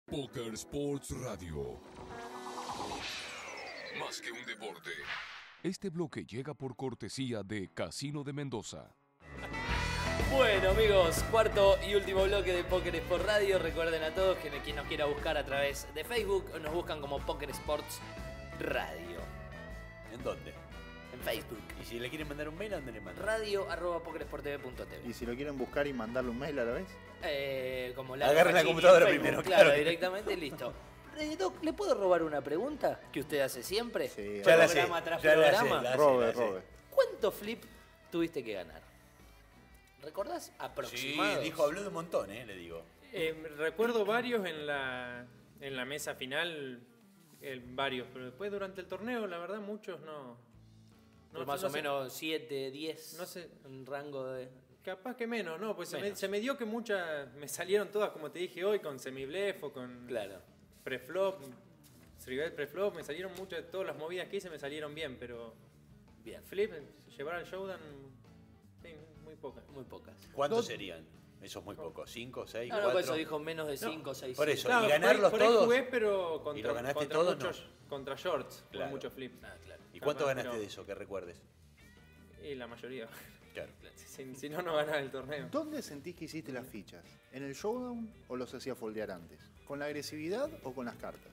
Poker Sports Radio. Más que un deporte. Este bloque llega por cortesía de Casino de Mendoza. Bueno amigos, cuarto y último bloque de Poker Sports Radio. Recuerden a todos que quien nos quiera buscar a través de Facebook nos buscan como Poker Sports Radio. ¿En dónde? En Facebook. Y si le quieren mandar un mail, ¿a dónde le mandan? radio@pokersporttv.tv. Y si lo quieren buscar y mandarle un mail a la vez. Como Agarren la Pachini computadora en Facebook, primero, claro, claro. directamente listo. Doc, ¿le puedo robar una pregunta que usted hace siempre? Sí, Ya la sé, Programa tras ya la sé, programa. la sé, Robe, la sé. robe. ¿Cuánto flip tuviste que ganar? ¿Recordás Sí, aproximado? habló de un montón, le digo. Recuerdo varios en la mesa final, varios, pero después durante el torneo, la verdad, muchos no. Por más o menos 7, 10, no sé. un rango de... Capaz que menos, ¿no? Pues Menos. se me dio que muchas, me salieron todas, como te dije hoy, con semiblef o con Claro. preflop, Srivet preflop, me salieron muchas, todas las movidas que hice me salieron bien, pero Bien, flip, llevar al showdown, sí, muy pocas. muy pocas. ¿Cuántos serían? Eso es muy poco. ¿5, 6, No, no, 4? por eso dijo menos de 5, 6. por eso. Claro, ¿Y ganarlos por ahí todos? jugué, pero ¿Y contra, lo ganaste contra todos? muchos, contra shorts, Claro. con muchos flips. Ah, claro. ¿Y cuánto Capaz, ganaste pero- de eso, que recuerdes? Y la mayoría. Claro. Si no, no ganás el torneo. ¿Dónde sentís que hiciste las fichas? ¿En el showdown o los hacías foldear antes? ¿Con la agresividad o con las cartas?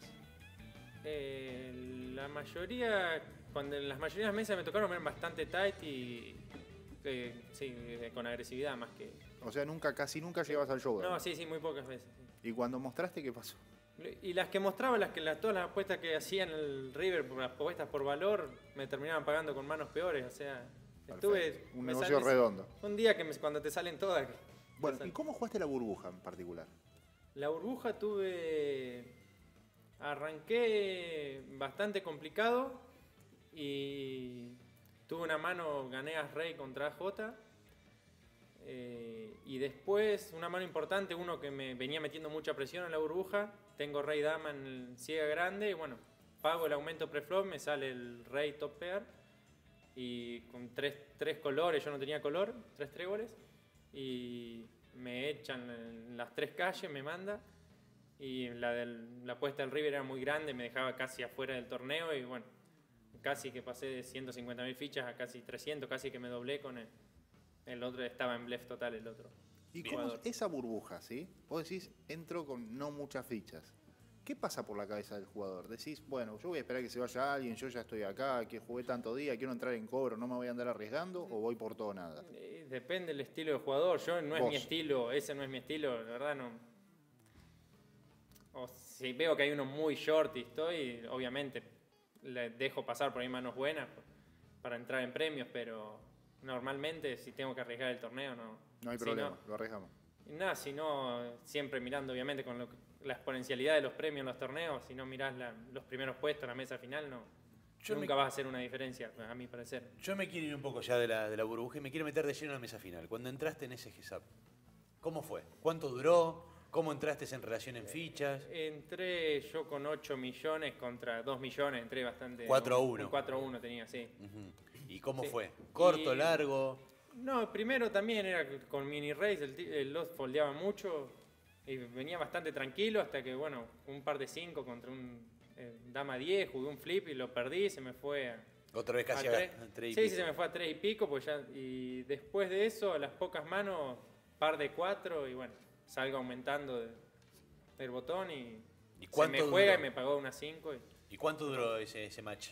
La mayoría, cuando en las mayorías de las mesas me tocaron eran bastante tight y sí, con agresividad más que... O sea, casi nunca llegabas al showdown. No, sí, muy pocas veces. Sí. ¿Y cuando mostraste qué pasó? Y las que mostraba, todas las apuestas que hacía en el River, las apuestas por valor, me terminaban pagando con manos peores, o sea... Perfecto. Un me negocio sale- redondo. Un día que cuando te salen todas... Bueno, ¿y cómo jugaste la burbuja en particular? La burbuja arranqué bastante complicado y tuve una mano, gané a Rey contra J. Y después una mano importante, uno que me venía metiendo mucha presión en la burbuja. Tengo Rey Dama en el ciega grande y bueno, pago el aumento preflop, me sale el Rey top pair. Y con tres colores, yo no tenía color, 3 tréboles. Y me echan en las 3 calles, me manda. Y la apuesta del River era muy grande, me dejaba casi afuera del torneo. Y bueno, casi que pasé de 150.000 fichas a casi 300, casi que me doblé con el otro, estaba en blef total el otro. ¿Y cómo es esa burbuja, sí? Vos decís, entro con no muchas fichas. ¿Qué pasa por la cabeza del jugador? Decís, bueno, yo voy a esperar que se vaya alguien, yo ya estoy acá, que jugué tanto día, quiero entrar en cobro, no me voy a andar arriesgando, o voy por todo o nada. Depende del estilo de jugador, no es Vos. mi estilo, ese no es mi estilo, la verdad no. O si veo que hay uno muy short y estoy, obviamente le dejo pasar por ahí manos buenas para entrar en premios, pero normalmente si tengo que arriesgar el torneo No hay Si problema, lo arriesgamos. Nada, si no, siempre mirando obviamente con la exponencialidad de los premios en los torneos, si no mirás los primeros puestos, la mesa final, nunca vas a hacer una diferencia, a mi parecer. Yo me quiero ir un poco ya de la burbuja y me quiero meter de lleno en la mesa final. Cuando entraste en ese GSAP, ¿cómo fue? ¿Cuánto duró? ¿Cómo entraste en relación en fichas? Entré yo con 8 millones contra 2 millones, entré bastante... 4-1. Un 4-1 tenía, sí. Ujú. ¿Y cómo Sí. fue? ¿Corto, Y- largo? No, primero también era con mini race, el lot foldeaba mucho y venía bastante tranquilo hasta que, bueno, un par de 5 contra un dama 10, jugué un flip y lo perdí, se me fue a... Otra vez casi a a tres. 3 y Sí, pico. sí, se me fue a 3 y pico, pues ya, y después de eso, a las pocas manos, par de 4 y bueno, salgo aumentando del botón y ¿Y se cuánto me juega duró? y me pagó unas 5. ¿Y cuánto duró ese match?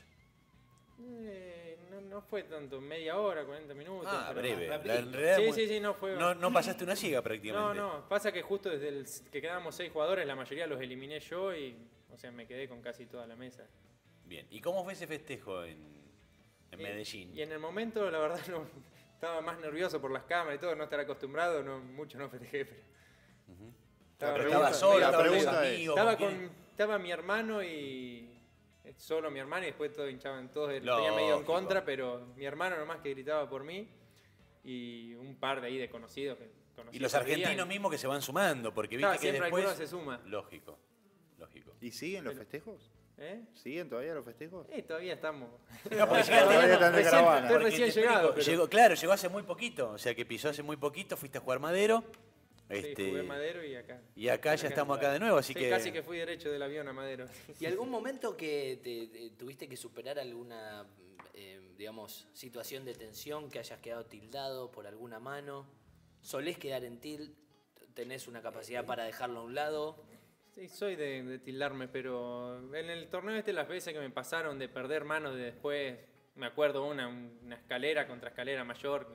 No fue tanto, media hora, 40 minutos. Ah, pero breve. rapidito. En realidad, Sí, no fue... no pasaste una ciega prácticamente. No, pasa que justo desde que quedábamos 6 jugadores, la mayoría los eliminé yo y, o sea, me quedé con casi toda la mesa. Bien. ¿Y cómo fue ese festejo en Medellín? Y en el momento, la verdad, no, estaba más nervioso por las cámaras y todo, no estar acostumbrado, mucho no festejé, pero... Pero re estaba bien. solo, la estaba con tus pregunta es, amigos. Estaba, ¿con quién? estaba mi hermano y... Solo mi hermano y después todos hinchaban, todos tenía Lógico. medio en contra, pero mi hermano nomás que gritaba por mí y un par de ahí de conocidos que Y los sabían. argentinos mismos que se van sumando, porque viste Claro, que siempre después... alguno se suma. Lógico. ¿Y siguen los festejos? ¿Eh? ¿Siguen todavía los festejos? Todavía estamos. No, porque Todavía están de caravana. Estoy recién llegado. pero- Llegó, claro, llegó hace muy poquito, o sea que pisó hace muy poquito, fuiste a jugar Madero Sí, jugué en Madero y acá. Y acá ya estamos acá de nuevo, así Sí, que... casi que fui derecho del avión a Madero. ¿Y algún momento que tuviste que superar alguna, digamos, situación de tensión, que hayas quedado tildado por alguna mano? ¿Solés quedar en tilt? ¿Tenés una capacidad para dejarlo a un lado? Sí, soy de tildarme, pero en el torneo las veces que me pasaron de perder manos de después, me acuerdo una escalera contra escalera mayor,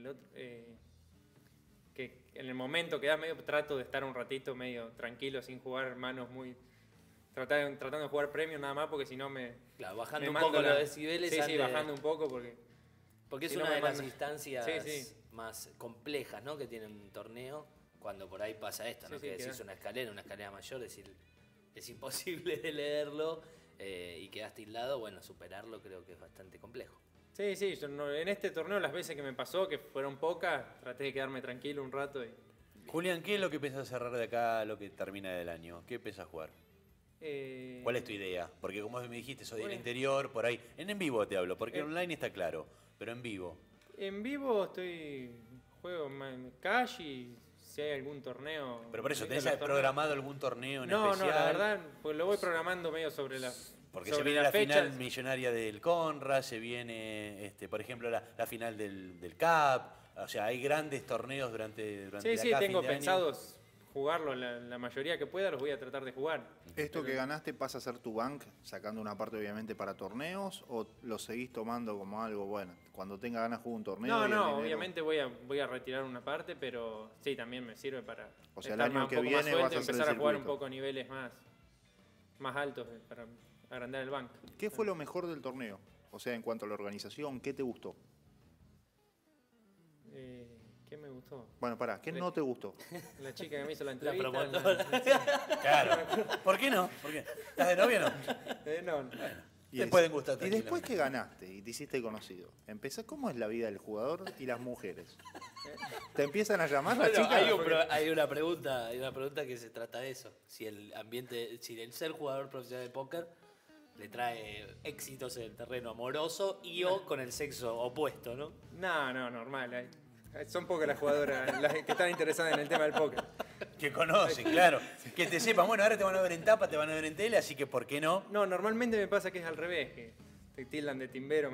que en el momento que da medio trato de estar un ratito medio tranquilo, sin jugar manos muy... Tratando de jugar premio nada más, porque si no me... Claro, bajando me un mando poco los decibeles. Sí, antes de- bajando un poco porque... Porque es si no una me de las manda- instancias Sí. más complejas, ¿no?, que tiene un torneo, cuando por ahí pasa esto, ¿no? Sí, Que sí, decís queda. una escalera mayor, decir, es imposible de leerlo y quedás tildado, bueno, superarlo creo que es bastante complejo. Sí, yo en este torneo las veces que me pasó, que fueron pocas, traté de quedarme tranquilo un rato y... Julián, ¿qué es lo que pensás cerrar de acá a lo que termina del año? ¿Qué pensás jugar? ¿Cuál es tu idea? Porque como me dijiste, soy del Bueno. interior, por ahí. En vivo te hablo, porque Eh. online está claro, pero en vivo. En vivo juego cash y si hay algún torneo... Pero por eso, lindo ¿tenés los torneos. programado algún torneo en No, especial? la verdad, pues lo voy programando medio sobre las... Porque sobre se viene las la final fechas. millonaria del Conra, se viene, por ejemplo, la final del CAP. O sea, hay grandes torneos durante Sí, la sí, CAP, tengo fin de año. pensados jugarlo, la mayoría que pueda los voy a tratar de jugar. ¿Esto que ganaste pasa a ser tu bank, sacando una parte obviamente para torneos, o lo seguís tomando como algo, bueno, cuando tenga ganas juego un torneo? No, y el dinero- obviamente voy a retirar una parte, pero sí, también me sirve para O sea, el estar año un que poco más viene suelto vas y a hacer el empezar a jugar un circuito. poco a niveles más altos para agrandar el banco. ¿Qué fue lo mejor del torneo? O sea, en cuanto a la organización, ¿qué te gustó? ¿Qué me gustó? Bueno, pará, ¿qué no te gustó? La chica que me hizo la La entrevista. promotora. Claro. ¿Por qué no? ¿Por qué? ¿Estás de novia o no? No. Te pueden gustar Y después tranquilamente. que ganaste y te hiciste conocido, ¿cómo es la vida del jugador y las mujeres? ¿Te empiezan a llamar las Bueno, chicas? hay una pregunta que se trata de eso. Si el ambiente, si el ser jugador profesional de póker le trae éxitos en el terreno amoroso y o con el sexo opuesto, ¿no? No, normal. Son pocas las jugadoras las que están interesadas en el tema del póker. Que conocen, claro. Que te sepan, bueno, ahora te van a ver en tapa, te van a ver en tele, así que ¿por qué no? No, normalmente me pasa que es al revés, que te tildan de timbero.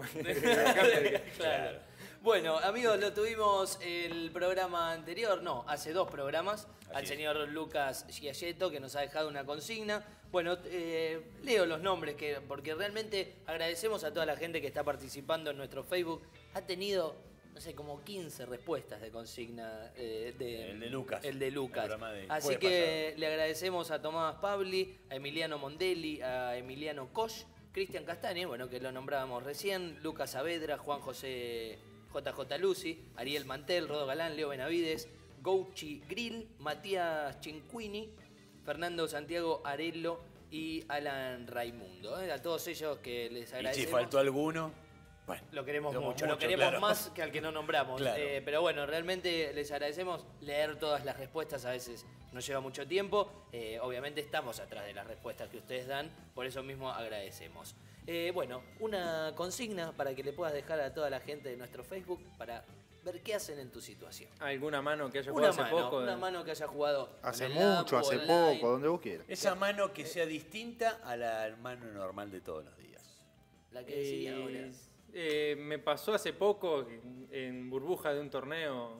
Claro. Bueno, amigos, lo tuvimos el programa anterior, no, hace 2 programas, al es. señor Lucas Giagetto, que nos ha dejado una consigna. Bueno, leo los nombres, porque realmente agradecemos a toda la gente que está participando en nuestro Facebook. Ha tenido, no sé, como 15 respuestas de consigna. El de Lucas. El de Lucas. El programa de Así jueves que le agradecemos a Tomás Pabli, a Emiliano Mondelli, a Emiliano Koch, Cristian Castañe, bueno, que lo nombrábamos recién, Lucas Saavedra, Juan José JJ Lucy, Ariel Mantel, Rodo Galán, Leo Benavides, Gouchi Grill, Matías Cinquini, Fernando Santiago Arello y Alan Raimundo. A todos ellos que les Y si agradecemos. faltó alguno, bueno. Lo queremos Lo mucho, lo queremos claro. más que al que no nombramos. Claro. Pero bueno, realmente les agradecemos leer todas las respuestas, a veces nos lleva mucho tiempo. Obviamente estamos atrás de las respuestas que ustedes dan, por eso mismo agradecemos. Bueno, una consigna para que le puedas dejar a toda la gente de nuestro Facebook para ver qué hacen en tu situación. ¿Alguna mano que haya Una jugado hace mano, poco? una mano que haya jugado Hace en el app mucho, o hace online. poco, donde vos quieras. Esa mano que sea distinta a la mano normal de todos los días. La que decía ahora. Me pasó hace poco en burbuja de un torneo,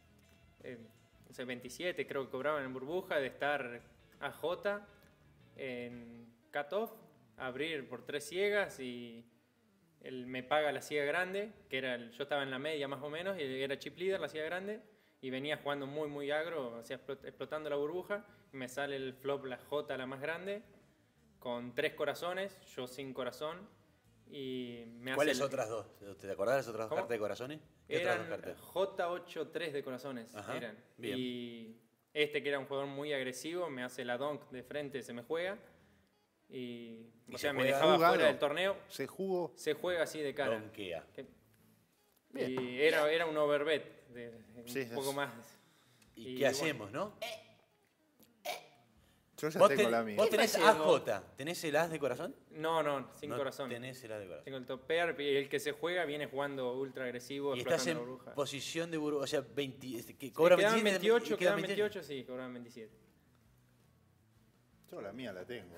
no sé, 27 creo que cobraban en burbuja, de estar AJ en cutoff, abrir por 3 ciegas y él me paga la ciega grande, que era yo estaba en la media más o menos, y era chip leader la ciega grande, y venía jugando muy agro, o sea, explotando la burbuja, y me sale el flop la J la más grande, con 3 corazones, yo sin corazón, y me ¿Cuáles hace otras dos? ¿Te acordás las otras dos ¿Cómo? cartas de corazones? ¿Qué otras dos eran cartas? J8-3 de corazones. Ajá, Eran. bien. Y que era un jugador muy agresivo, me hace la donk de frente, se me juega. Y ¿Y o se sea, me juega dejaba jugado? fuera del torneo. Se jugó. Se juega así de cara. Donkea. Y era un overbet, un Sí, poco es- más. ¿Y Y qué bueno. hacemos, no? Yo ya ¿Vos, tengo la mía. vos tenés ¿Qué fallemos? AJ, ¿tenés el as de corazón? No, sin No corazón. Tenés el as de corazón. Tengo el top pair y el que se juega viene jugando ultra agresivo, Y estás explotando en la burbuja. posición de burbuja, o sea, 20, que Sí, cobra quedaban 28, y quedaban 28, sí, cobraban 27. Yo la mía la tengo.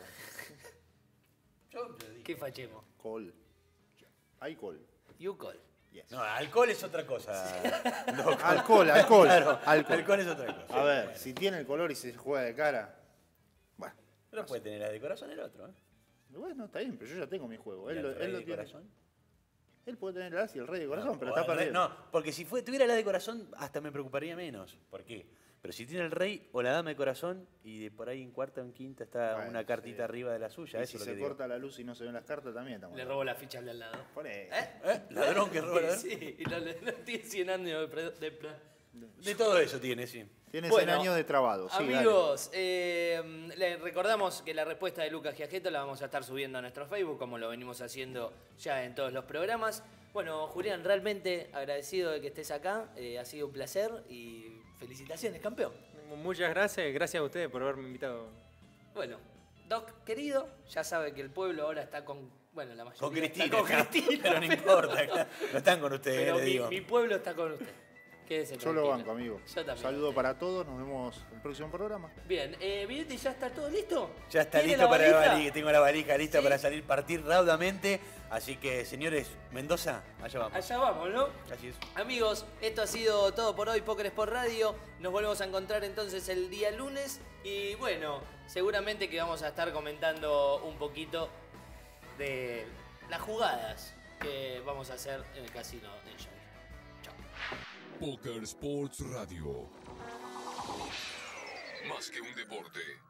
¿Qué fallemos? Call. Hay call. You call. Yes. No, alcohol es otra cosa. No, Alcohol. claro, alcohol. alcohol es otra cosa. A ver, si tiene el color y se juega de cara. Bueno, No puede tener as de corazón el otro, ¿eh? bueno, está bien, pero yo ya tengo mi juego. ¿Y Él el lo rey de tiene. corazón? Él puede tener el as y el rey de corazón, pero O está el rey- perdiendo. No, porque si tuviera el as de corazón, hasta me preocuparía menos. ¿Por qué? Pero si tiene el rey o la dama de corazón y de por ahí en cuarta o en quinta está Bueno, una cartita sí. arriba de la suya, Y eso si es lo se que digo. corta la luz y no se ven las cartas, también estamos. Le robo la ficha al de al lado. Por ahí. Ladrón que roba, ladrón. Sí, y no tiene 100 años de plan. De todo eso tiene, sí. Tiene 100 Bueno, años de trabado. Sí, dale. Amigos, le recordamos que la respuesta de Lucas Giajeto la vamos a estar subiendo a nuestro Facebook, como lo venimos haciendo ya en todos los programas. Bueno, Julián, realmente agradecido de que estés acá. Ha sido un placer y felicitaciones, campeón. Muchas gracias a ustedes por haberme invitado. Bueno, Doc, querido, ya sabe que el pueblo ahora está con... Bueno, la mayoría Con Cristina. está con Cristina. Pero no importa, no están con ustedes, Pero le digo. mi pueblo está con usted. Quédese Yo lo tranquilo. banco, amigo. Yo también. Saludo para todos. Nos vemos en el próximo programa. Bien, Vinetti, ¿ya está todo listo? Ya está ¿Tiene listo para la valija? valija, tengo la valija lista Sí. para salir, partir raudamente. Así que, señores, Mendoza, allá vamos. Allá vamos, ¿no? Así es. Amigos, esto ha sido todo por hoy, Poker Sport Radio. Nos volvemos a encontrar entonces el día lunes. Y bueno, seguramente que vamos a estar comentando un poquito de las jugadas que vamos a hacer en el casino de Enjoy. Chao. Poker Sports Radio. Más que un deporte.